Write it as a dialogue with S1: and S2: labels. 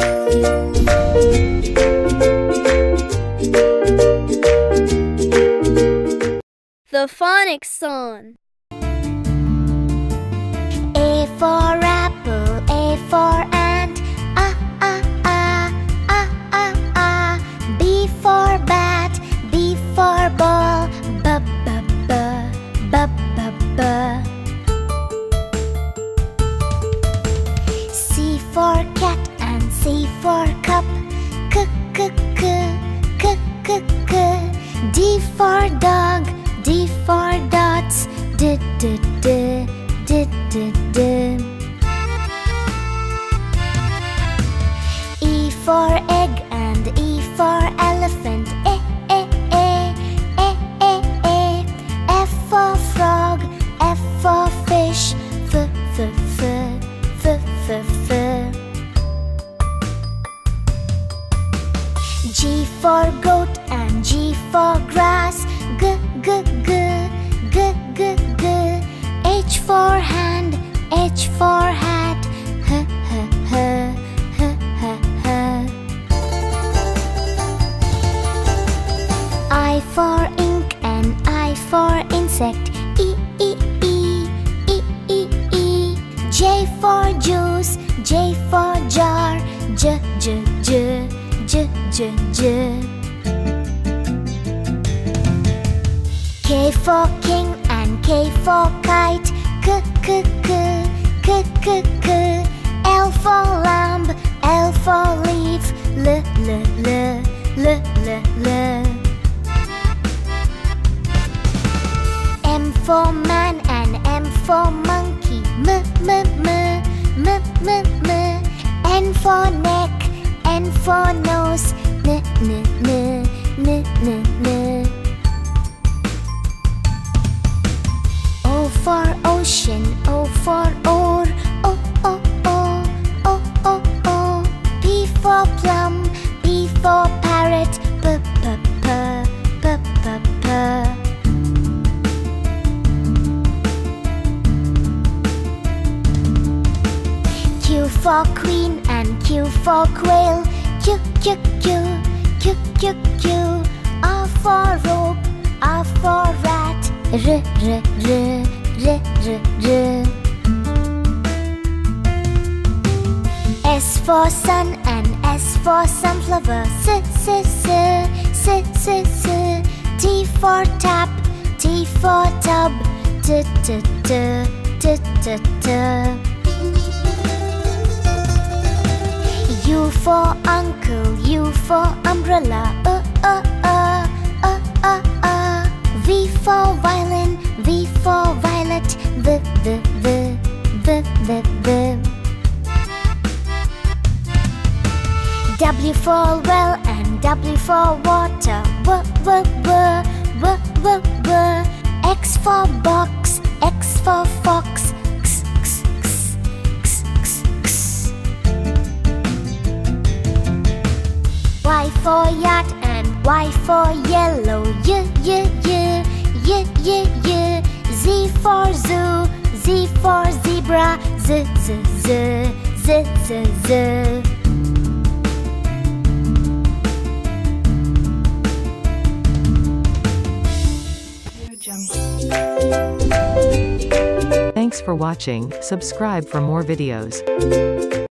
S1: The Phonics Song.
S2: A for apple, A for ant, B for bat, B for ball, B. C for cat and C for cup, K. D for dog, D for dots, D. E for egg and E for elephant, F for frog, F for fish, F. G for goat and G for grass, G. H for hand, H for hat, H. I for ink and I for insect, E. J for juice, J for jar, J. K for king and K for kite, K. L for lamb, L for leaf, L. M for man and M for monkey, M. N for neck, N for nose, N. O for ocean, O for oar, O. P for plum, P for parrot, P. Q for queen and Q for quail, Q. R for rope, R for rat, R. S for sun and S for sunflower, S. T for tap, T for tub, T. U for uncle, U for umbrella, V for violin, V for violet, V. W for well and W for water, W. X for box, X for fox, X. Y for yacht and Y for yellow, Y. Z for zoo, Z for zebra, Z.
S3: Thanks for watching. Subscribe for more videos.